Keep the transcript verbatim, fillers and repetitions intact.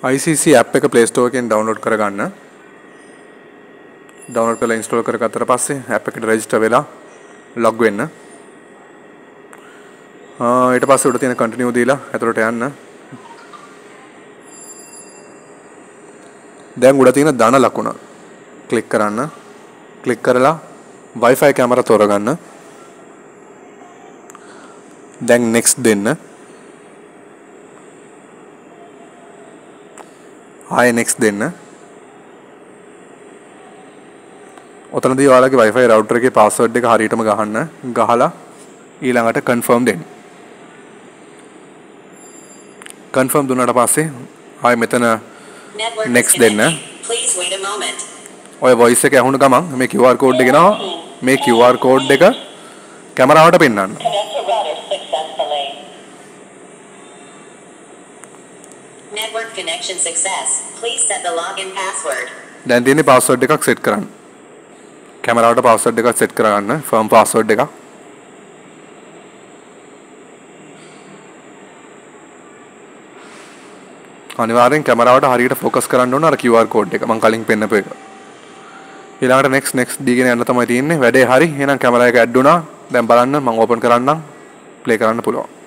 ICSee app එක Play Store එකෙන් download කරගන්න. download කරලා install කරගත්තට පස්සේ app එකට register වෙලා log වෙන්න. ආ ඊට පස්සේ උඩ තියෙන continue දීලා ඇතුළට යන්න. දැන් උඩ තියෙන ධන ලකුණ click කරන්න. click කරලා Wi-Fi camera තෝරගන්න. දැන් next දෙන්න. ආයෙ next දෙන්න. ඔතනදී ඔයාලගේ Wi-Fi router එකේ password එක හරියටම ගහන්න. ගහලා ඊළඟට confirm දෙන්න. confirm දුන්නාට පස්සේ ආයෙ මෙතන next දෙන්න. ඔය voice එක ඇහුණු ගමන් මේ Q R code එක ගෙනවා. මේ Q R code එක කැමරාවට පෙන්නන්න. Network connection success. Please set the login password. දැන් තියෙන්නේ password එකක් set කරන්න. කැමරාවට password එකක් set කරගන්න. firm password එකක්. අනිවාර්යෙන් කැමරාවට හරියට focus කරන්න ඕන අර Q R code එක. මම කලින් පෙන්නපු එක. ඊළඟට next next දීගෙන යන්න තමයි තියෙන්නේ. වැඩේ හරි. එහෙනම් කැමරා එක add වුණා. දැන් බලන්න මම open කරන්නම්. play කරන්න පුළුවන්.